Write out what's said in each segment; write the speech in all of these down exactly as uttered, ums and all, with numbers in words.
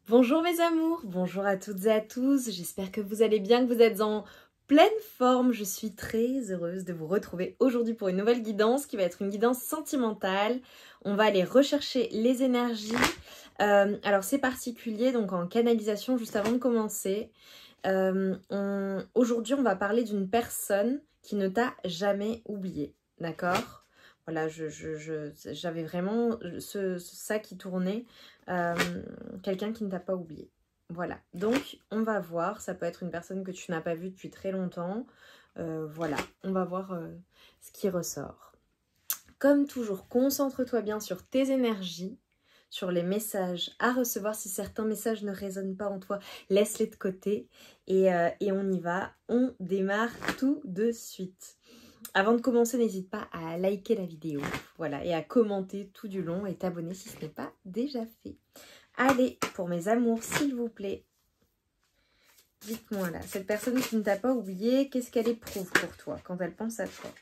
Bonjour mes amours, bonjour à toutes et à tous, j'espère que vous allez bien, que vous êtes en pleine forme. Je suis très heureuse de vous retrouver aujourd'hui pour une nouvelle guidance qui va être une guidance sentimentale. On va aller rechercher les énergies. Euh, alors c'est particulier, donc en canalisation juste avant de commencer. Euh, on... Aujourd'hui on va parler d'une personne qui ne t'a jamais oublié, d'accord ? Voilà, je, je, je, j'avais vraiment ce, ça qui tournait. Euh, quelqu'un qui ne t'a pas oublié. Voilà, donc on va voir, ça peut être une personne que tu n'as pas vue depuis très longtemps. Euh, voilà, on va voir euh, ce qui ressort. Comme toujours, concentre-toi bien sur tes énergies, sur les messages à recevoir. Si certains messages ne résonnent pas en toi, laisse-les de côté et, euh, et on y va. On démarre tout de suite. Avant de commencer, n'hésite pas à liker la vidéo, voilà, et à commenter tout du long et t'abonner si ce n'est pas déjà fait. Allez, pour mes amours, s'il vous plaît, dites-moi là, cette personne qui ne t'a pas oublié, qu'est-ce qu'elle éprouve pour toi quand elle pense à toi?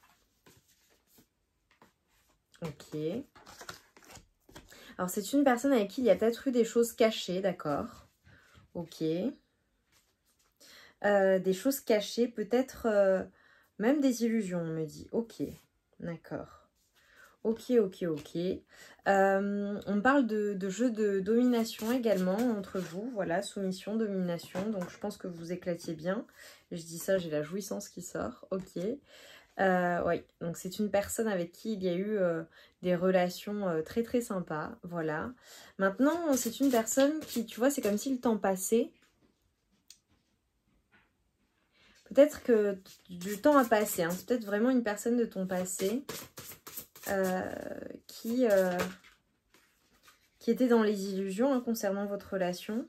Ok. Alors, c'est une personne avec qui il y a peut-être eu des choses cachées, d'accord? Ok. Euh, des choses cachées, peut-être euh, même des illusions, on me dit. Ok, d'accord. Ok, ok, ok. Euh, on parle de, de jeu de domination également entre vous. Voilà, soumission, domination. Donc, je pense que vous éclatiez bien. Je dis ça, j'ai la jouissance qui sort. Ok. Euh, oui, donc c'est une personne avec qui il y a eu euh, des relations euh, très, très sympas. Voilà. Maintenant, c'est une personne qui, tu vois, c'est comme si le temps passait. Peut-être que du temps a passé. Hein. C'est peut-être vraiment une personne de ton passé. Euh, qui, euh, qui était dans les illusions hein, concernant votre relation.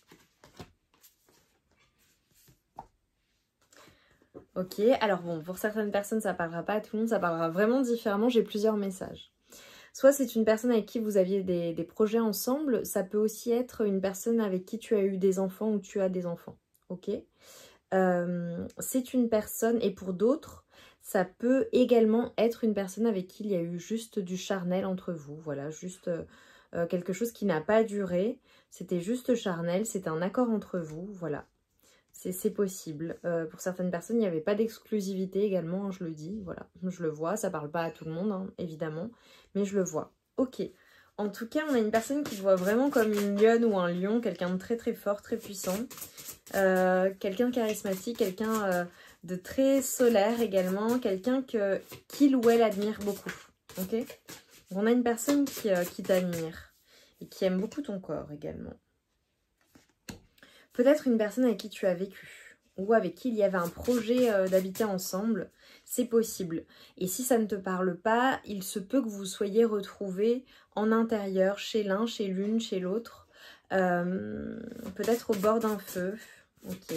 Ok, alors bon, pour certaines personnes, ça parlera pas à tout le monde, ça parlera vraiment différemment. J'ai plusieurs messages. Soit c'est une personne avec qui vous aviez des, des projets ensemble, ça peut aussi être une personne avec qui tu as eu des enfants ou tu as des enfants. Ok, euh, c'est une personne, et pour d'autres, ça peut également être une personne avec qui il y a eu juste du charnel entre vous. Voilà, juste euh, quelque chose qui n'a pas duré. C'était juste charnel, c'était un accord entre vous. Voilà, c'est possible. Euh, pour certaines personnes, il n'y avait pas d'exclusivité également, hein, je le dis. Voilà, je le vois. Ça parle pas à tout le monde, hein, évidemment, mais je le vois. Ok. En tout cas, on a une personne qui te voit vraiment comme une lionne ou un lion, quelqu'un de très très fort, très puissant. Euh, quelqu'un de charismatique, quelqu'un euh, de très solaire également, quelqu'un que qu'il ou elle admire beaucoup. Ok. On a une personne qui, euh, qui t'admire et qui aime beaucoup ton corps également. Peut-être une personne avec qui tu as vécu ou avec qui il y avait un projet euh, d'habiter ensemble. C'est possible. Et si ça ne te parle pas, il se peut que vous soyez retrouvés en intérieur, chez l'un, chez l'une, chez l'autre. Euh, Peut-être au bord d'un feu. Ok.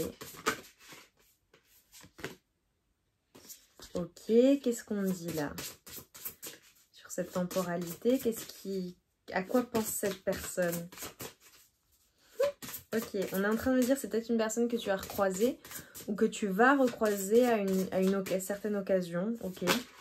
Ok, qu'est-ce qu'on dit là? Sur cette temporalité, qu'est-ce qui... à quoi pense cette personne? Ok, on est en train de dire c'est peut-être une personne que tu as recroisée ou que tu vas recroiser à une, à une à certaine occasion. Ok.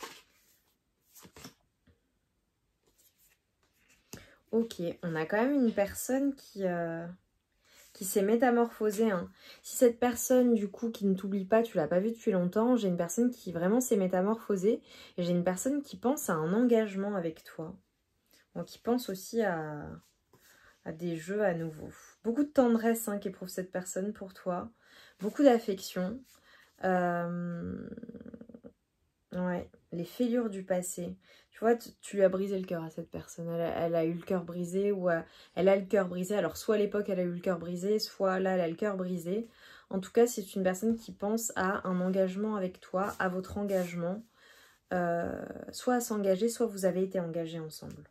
Ok, on a quand même une personne qui, euh, qui s'est métamorphosée. Hein. Si cette personne, du coup, qui ne t'oublie pas, tu l'as pas vue depuis longtemps, j'ai une personne qui vraiment s'est métamorphosée et j'ai une personne qui pense à un engagement avec toi. Donc, qui pense aussi à, à des jeux à nouveau. Beaucoup de tendresse hein, qu'éprouve cette personne pour toi. Beaucoup d'affection. Euh... Ouais, les fêlures du passé. Tu vois, tu, tu lui as brisé le cœur à cette personne. Elle a, elle a eu le cœur brisé ou a, elle a le cœur brisé. Alors, soit à l'époque, elle a eu le cœur brisé, soit là, elle a le cœur brisé. En tout cas, c'est une personne qui pense à un engagement avec toi, à votre engagement. Euh, soit à s'engager, soit vous avez été engagés ensemble.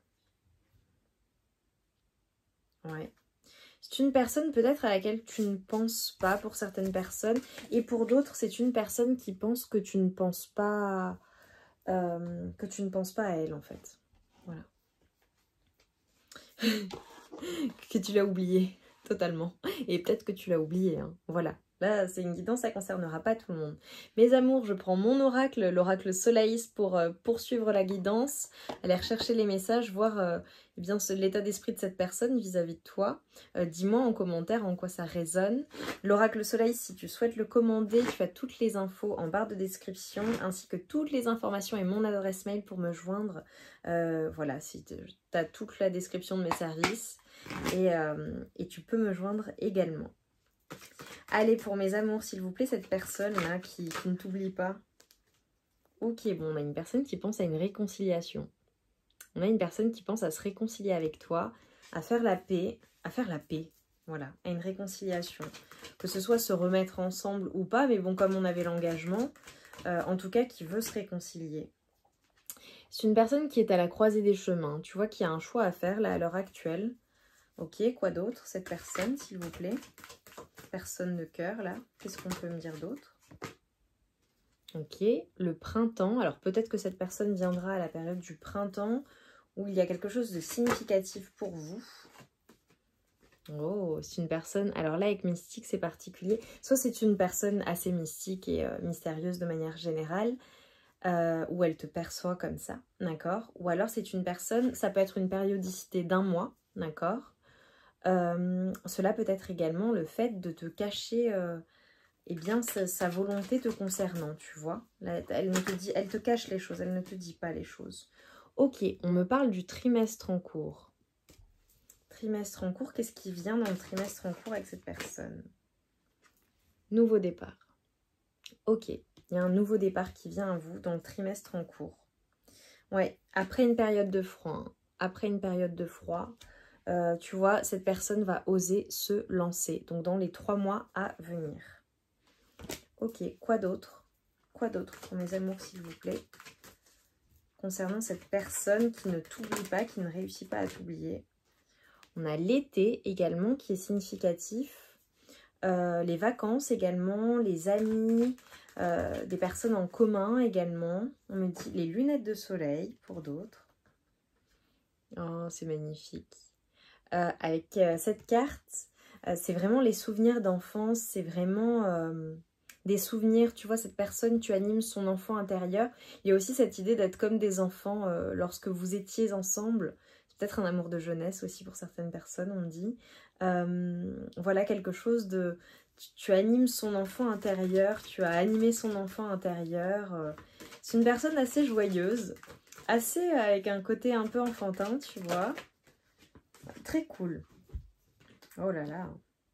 Ouais. C'est une personne peut-être à laquelle tu ne penses pas pour certaines personnes. Et pour d'autres, c'est une personne qui pense que tu ne penses pas... Euh, que tu ne penses pas à elle en fait. Voilà. Que tu l'as oublié totalement. Et peut-être que tu l'as oublié. Hein. Voilà. Là, c'est une guidance, ça ne concernera pas tout le monde. Mes amours, je prends mon oracle, l'oracle Solaïs, pour euh, poursuivre la guidance, aller rechercher les messages, voir euh, eh bien l'état d'esprit de cette personne vis-à-vis de toi. Euh, Dis-moi en commentaire en quoi ça résonne. L'oracle Solaïs, si tu souhaites le commander, tu as toutes les infos en barre de description, ainsi que toutes les informations et mon adresse mail pour me joindre. Euh, voilà, si tu as toute la description de mes services. Et, euh, et tu peux me joindre également. Allez, pour mes amours, s'il vous plaît, cette personne-là qui, qui ne t'oublie pas. Ok, bon, on a une personne qui pense à une réconciliation. On a une personne qui pense à se réconcilier avec toi, à faire la paix, à faire la paix, voilà, à une réconciliation. Que ce soit se remettre ensemble ou pas, mais bon, comme on avait l'engagement, euh, en tout cas, qui veut se réconcilier. C'est une personne qui est à la croisée des chemins. Tu vois qu'il y a un choix à faire, là, à l'heure actuelle. Ok, quoi d'autre, cette personne, s'il vous plaît? Personne de cœur, là. Qu'est-ce qu'on peut me dire d'autre? Ok, le printemps. Alors, peut-être que cette personne viendra à la période du printemps où il y a quelque chose de significatif pour vous. Oh, c'est une personne... Alors là, avec mystique, c'est particulier. Soit c'est une personne assez mystique et euh, mystérieuse de manière générale, euh, où elle te perçoit comme ça, d'accord? Ou alors c'est une personne... Ça peut être une périodicité d'un mois, d'accord? Euh, cela peut être également le fait de te cacher euh, eh bien, sa, sa volonté te concernant, tu vois. Là, elle, ne te dit, elle te cache les choses, elle ne te dit pas les choses. Ok, on me parle du trimestre en cours. Trimestre en cours, qu'est-ce qui vient dans le trimestre en cours avec cette personne? Nouveau départ. Ok, il y a un nouveau départ qui vient à vous dans le trimestre en cours. Ouais, après une période de froid, hein, après une période de froid... Euh, tu vois, cette personne va oser se lancer. Donc, dans les trois mois à venir. Ok, quoi d'autre? Quoi d'autre pour mes amours, s'il vous plaît? Concernant cette personne qui ne t'oublie pas, qui ne réussit pas à t'oublier. On a l'été également qui est significatif. Euh, les vacances également, les amis, euh, des personnes en commun également. On me dit les lunettes de soleil pour d'autres. Oh, c'est magnifique. Euh, avec euh, cette carte, euh, c'est vraiment les souvenirs d'enfance, c'est vraiment euh, des souvenirs, tu vois, cette personne, tu animes son enfant intérieur. Il y a aussi cette idée d'être comme des enfants euh, lorsque vous étiez ensemble. C'est peut-être un amour de jeunesse aussi pour certaines personnes, on me dit. Euh, voilà quelque chose de... Tu, tu animes son enfant intérieur, tu as animé son enfant intérieur. Euh, c'est une personne assez joyeuse, assez euh, avec un côté un peu enfantin, tu vois. Très cool. Oh là là.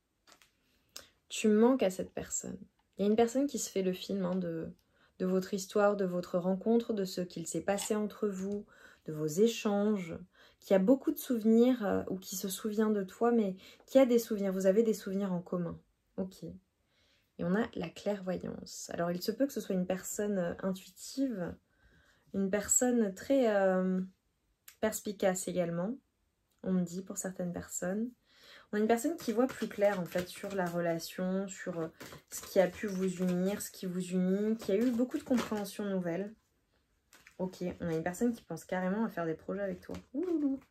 Tu manques à cette personne. Il y a une personne qui se fait le film hein, de, de votre histoire, de votre rencontre, de ce qu'il s'est passé entre vous, de vos échanges, qui a beaucoup de souvenirs euh, ou qui se souvient de toi, mais qui a des souvenirs. Vous avez des souvenirs en commun. Ok. Et on a la clairvoyance. Alors, il se peut que ce soit une personne euh, intuitive, une personne très euh, perspicace également. On me dit pour certaines personnes. On a une personne qui voit plus clair en fait sur la relation, sur euh, ce qui a pu vous unir, ce qui vous unit, qui a eu beaucoup de compréhension nouvelle. Ok, on a une personne qui pense carrément à faire des projets avec toi. Ouloulou.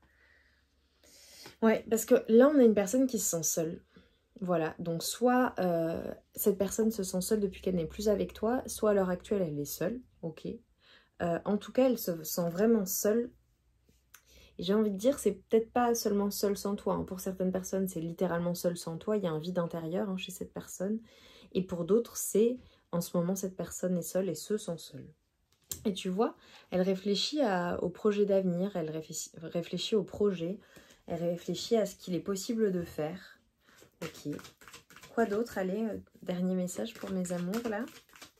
Ouais, parce que là on a une personne qui se sent seule. Voilà, donc soit euh, cette personne se sent seule depuis qu'elle n'est plus avec toi, soit à l'heure actuelle elle est seule, ok. Euh, en tout cas elle se sent vraiment seule. Et j'ai envie de dire, c'est peut-être pas seulement seul sans toi. Hein. Pour certaines personnes, c'est littéralement seul sans toi. Il y a un vide intérieur hein, chez cette personne. Et pour d'autres, c'est en ce moment, cette personne est seule et se sent seule. Et tu vois, elle réfléchit à, au projet d'avenir, elle réfléchit, réfléchit au projet, elle réfléchit à ce qu'il est possible de faire. Ok. Quoi d'autre? Allez, euh, dernier message pour mes amours, là.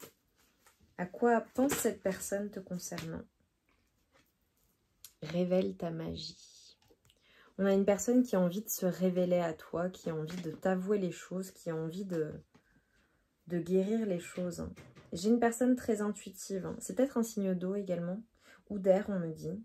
À quoi pense cette personne te concernant? Révèle ta magie. On a une personne qui a envie de se révéler à toi, qui a envie de t'avouer les choses, qui a envie de, de guérir les choses. J'ai une personne très intuitive. C'est peut-être un signe d'eau également, ou d'air, on me dit.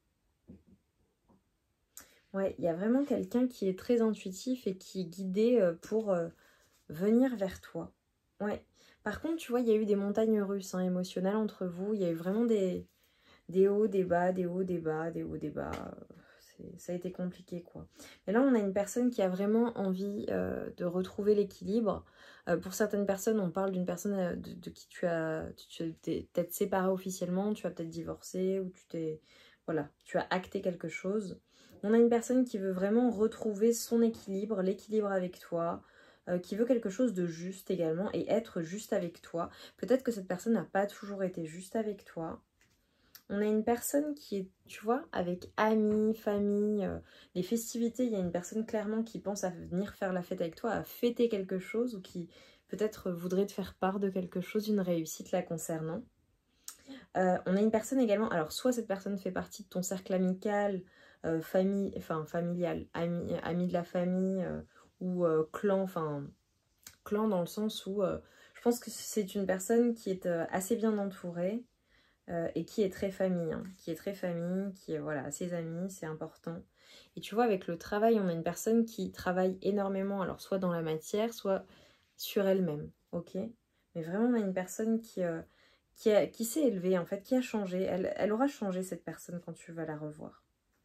Ouais, il y a vraiment quelqu'un qui est très intuitif et qui est guidé pour euh, venir vers toi. Ouais. Par contre, tu vois, il y a eu des montagnes russes hein, émotionnelles entre vous. Il y a eu vraiment des... Des hauts, des bas, des hauts, des bas, des hauts, des bas. ça a été compliqué, quoi. Mais là, on a une personne qui a vraiment envie euh, de retrouver l'équilibre. Euh, pour certaines personnes, on parle d'une personne euh, de, de qui tu as, tu t'es peut-être séparé officiellement, tu as peut-être divorcé, ou tu t'es, voilà, tu as acté quelque chose. On a une personne qui veut vraiment retrouver son équilibre, l'équilibre avec toi, euh, qui veut quelque chose de juste également, et être juste avec toi. Peut-être que cette personne n'a pas toujours été juste avec toi. On a une personne qui est, tu vois, avec amis, famille, euh, les festivités, il y a une personne clairement qui pense à venir faire la fête avec toi, à fêter quelque chose, ou qui peut-être voudrait te faire part de quelque chose, une réussite la concernant. Euh, on a une personne également, alors soit cette personne fait partie de ton cercle amical, euh, famille, enfin familial, ami, ami de la famille, euh, ou euh, clan, enfin clan dans le sens où euh, je pense que c'est une personne qui est euh, assez bien entourée, Euh, et qui est très famille, hein, qui est très famille, qui est, voilà, ses amis, c'est important. Et tu vois, avec le travail, on a une personne qui travaille énormément, alors soit dans la matière, soit sur elle-même, ok? Mais vraiment, on a une personne qui, euh, qui, a, qui s'est élevée, en fait, qui a changé. Elle, elle aura changé, cette personne, quand tu vas la revoir.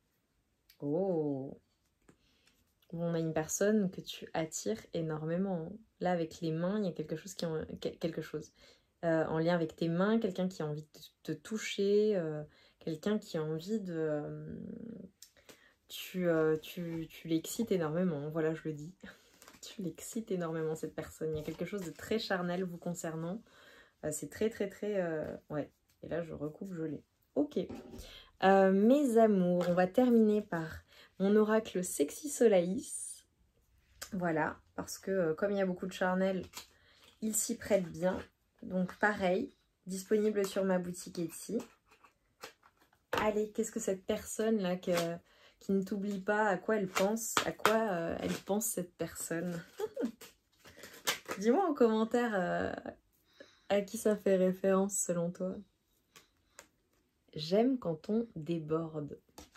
Oh! On a une personne que tu attires énormément. Là, avec les mains, il y a quelque chose qui... En... quelque chose. Euh, en lien avec tes mains, quelqu'un qui a envie de te toucher, euh, quelqu'un qui a envie de... Euh, tu euh, tu, tu l'excites énormément, voilà, je le dis. Tu l'excites énormément, cette personne. Il y a quelque chose de très charnel vous concernant. Euh, c'est très, très, très... Euh, ouais, et là, je recoupe, je l'ai. Ok. Euh, mes amours, on va terminer par mon oracle Sexy Solaïs. Voilà, parce que euh, comme il y a beaucoup de charnel, il s'y prête bien. Donc pareil, disponible sur ma boutique Etsy. Allez, qu'est-ce que cette personne-là que, qui ne t'oublie pas, à quoi elle pense, à quoi euh, elle pense cette personne? Dis-moi en commentaire euh, à qui ça fait référence selon toi. J'aime quand on déborde.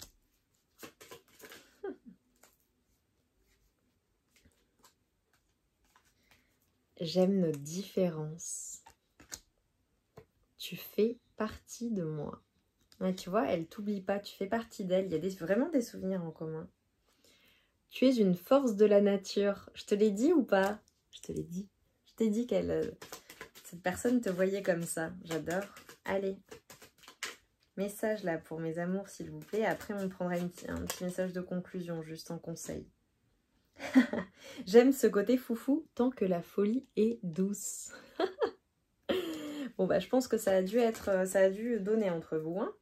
J'aime nos différences. Tu fais partie de moi. Ouais, tu vois, elle t'oublie pas, tu fais partie d'elle. Il y a des, vraiment des souvenirs en commun. Tu es une force de la nature. Je te l'ai dit ou pas? Je te l'ai dit. Je t'ai dit qu'elle, euh, cette personne te voyait comme ça. J'adore. Allez. Message là pour mes amours, s'il vous plaît. Après, on prendra une, un petit message de conclusion, juste en conseil. J'aime ce côté foufou tant que la folie est douce. Bon, bah, je pense que ça a dû être, ça a dû donner entre vous, hein.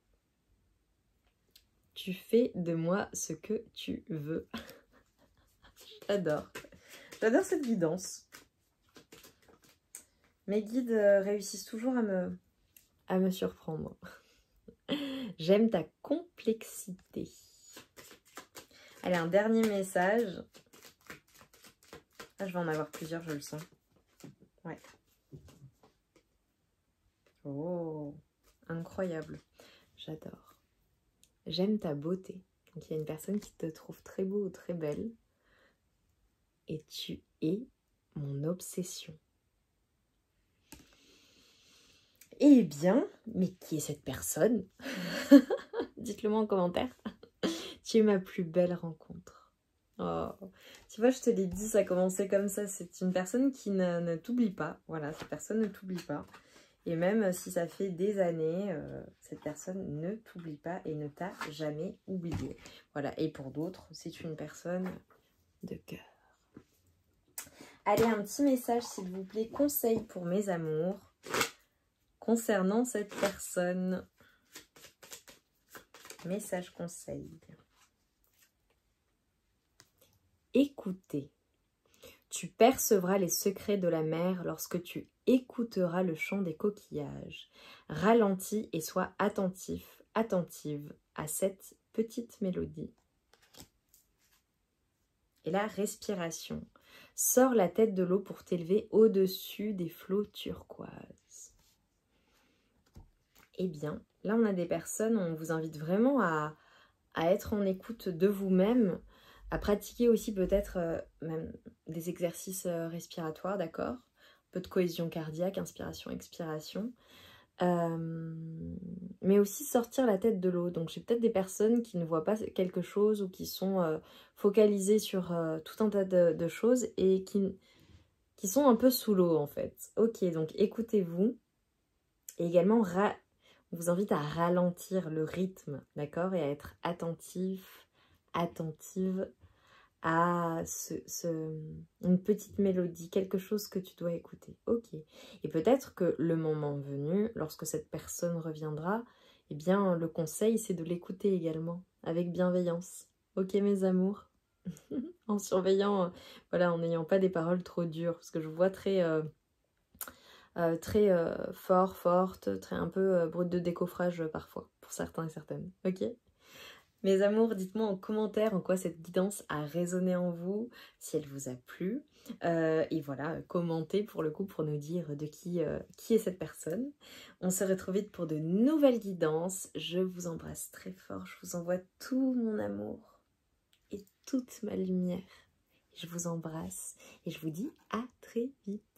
Tu fais de moi ce que tu veux. J'adore. J'adore cette guidance. Mes guides réussissent toujours à me, à me surprendre. J'aime ta complexité. Allez, un dernier message. Ah, je vais en avoir plusieurs, je le sens. Ouais. Oh, incroyable. J'adore. J'aime ta beauté. Donc, il y a une personne qui te trouve très beau ou très belle. Et tu es mon obsession. Eh bien, mais qui est cette personne? Dites-le moi en commentaire. Tu es ma plus belle rencontre. Oh. Tu vois, je te l'ai dit, ça a commencé comme ça. C'est une personne qui ne, ne t'oublie pas. Voilà, cette personne ne t'oublie pas. Et même si ça fait des années, euh, cette personne ne t'oublie pas et ne t'a jamais oublié. Voilà, et pour d'autres, c'est une personne de cœur. Allez, un petit message, s'il vous plaît, conseil pour mes amours concernant cette personne. Message conseil. Écoutez. Tu percevras les secrets de la mer lorsque tu écouteras le chant des coquillages. Ralentis et sois attentif, attentive à cette petite mélodie. Et la respiration. Sors la tête de l'eau pour t'élever au-dessus des flots turquoises. Eh bien, là on a des personnes, on vous invite vraiment à, à être en écoute de vous-même, à pratiquer aussi peut-être euh, même des exercices euh, respiratoires, d'accord? Un peu de cohésion cardiaque, inspiration, expiration. Euh, mais aussi sortir la tête de l'eau. Donc j'ai peut-être des personnes qui ne voient pas quelque chose ou qui sont euh, focalisées sur euh, tout un tas de, de choses et qui, qui sont un peu sous l'eau en fait. Ok, donc écoutez-vous. Et également, on vous invite à ralentir le rythme, d'accord? Et à être attentif, attentive à ce, ce, une petite mélodie, quelque chose que tu dois écouter. Ok. Et peut-être que le moment venu, lorsque cette personne reviendra, eh bien, le conseil, c'est de l'écouter également, avec bienveillance. Ok, mes amours? En surveillant, euh, voilà, en n'ayant pas des paroles trop dures, parce que je vous vois très... Euh, Euh, très euh, fort, forte, très un peu euh, brute de décoffrage euh, parfois, pour certains et certaines. Ok? Mes amours, dites-moi en commentaire en quoi cette guidance a résonné en vous, si elle vous a plu. Euh, et voilà, commentez pour le coup pour nous dire de qui, euh, qui est cette personne. On se retrouve vite pour de nouvelles guidances. Je vous embrasse très fort, je vous envoie tout mon amour et toute ma lumière. Je vous embrasse et je vous dis à très vite.